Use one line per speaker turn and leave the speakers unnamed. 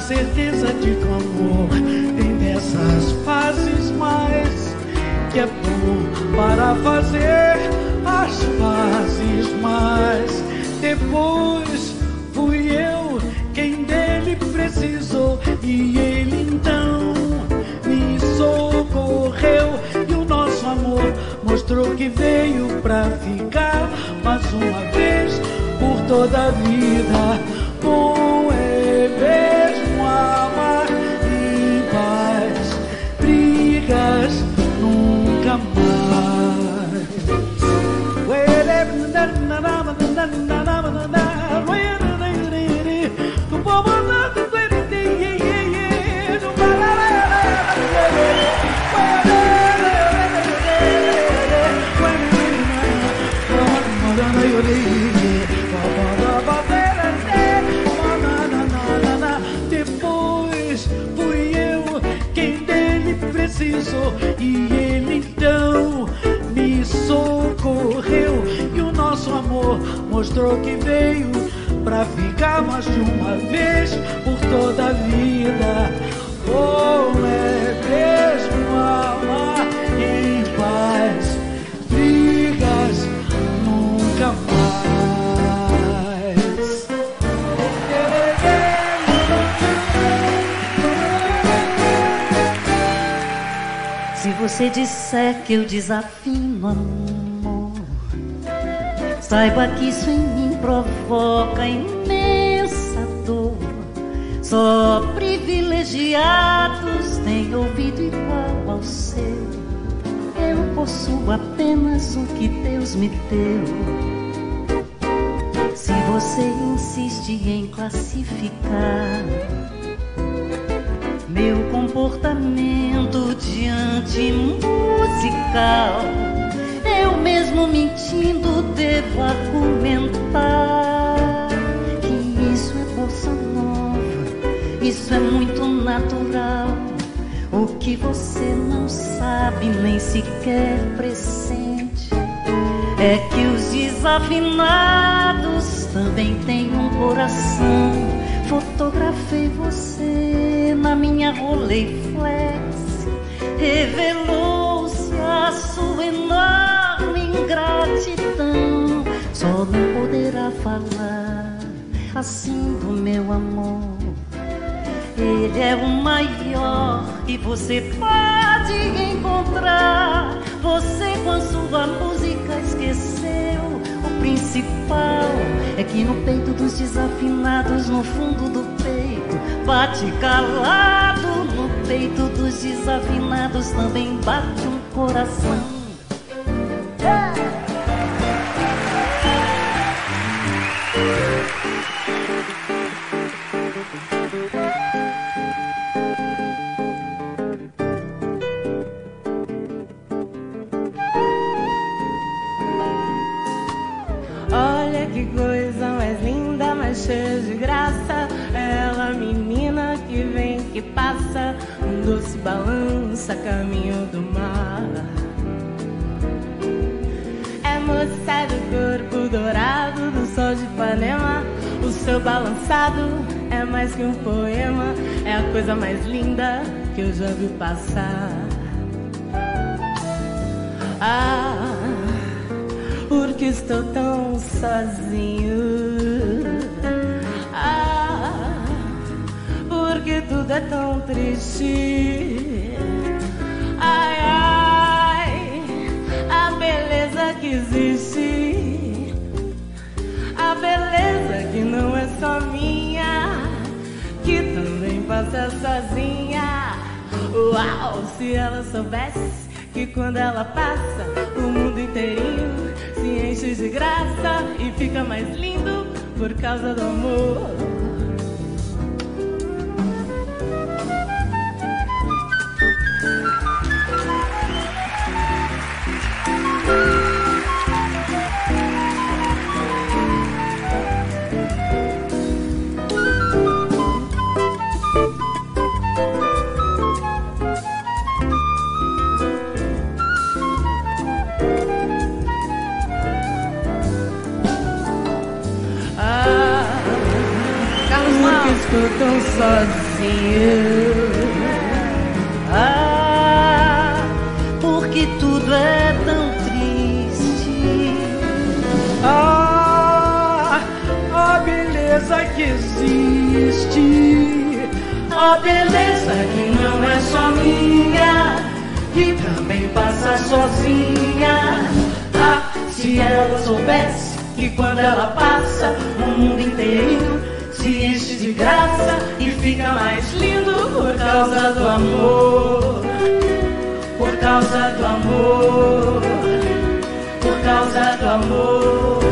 certeza de que o amor tem dessas fases mais, que é bom para fazer as pazes, mas depois fui eu quem dele precisou, e ele então me socorreu, e o nosso amor mostrou que veio pra ficar mais uma vez por toda a vida. Bom é mesmo amar em paz, brigas nunca mais. Depois fui eu quem dele precisou, e ele então me socorreu, e o nosso amor mostrou que veio pra ficar mais de uma vez por toda a vida. Como é mesmo amar em paz, brigas nunca mais.
Se você disser que eu desafino, amor, saiba que isso em mim provoca imensa dor. Só privilegiados têm ouvido igual ao seu. Eu possuo apenas o que Deus me deu. Se você insiste em classificar meu comportamento diante musical, eu mesmo mentindo devo argumentar que isso é bossa nova, isso é muito natural. O que você não sabe nem sequer pressente é que os desafinados também têm um coração. Fotografei você na minha Rolleiflex, revelou-se a sua enorme ingratidão. Só não poderá falar assim do meu amor. Ele é o maior que você pode encontrar. Você com a sua música esqueceu o principal, é que no peito dos desafinados, no fundo do peito, bate calado. No peito dos desafinados também bate um coração.
Que coisa mais linda, mais cheia de graça. Ela, menina que vem, que passa, um doce balança, caminho do mar. É moça do corpo dourado, do sol de Ipanema. O seu balançado é mais que um poema, é a coisa mais linda que eu já vi passar. Ah, porque estou tão sozinho. Ah, porque tudo é tão triste. Ai, ai, a beleza que existe, a beleza que não é só minha, que também passa sozinha. Uau, se ela soubesse que quando ela passa, o mundo inteirinho se enche de graça e fica mais lindo por causa do amor. Estou tão sozinho.
sem eu. Ah, porque tudo é tão triste.
Ah, a beleza que existe,
A beleza que não é só minha, que também passa sozinha. Ah, se ela soubesse que quando ela passa, o mundo inteirinho se enche de graça e fica mais lindo por causa do amor. Por causa do amor. Por causa do amor.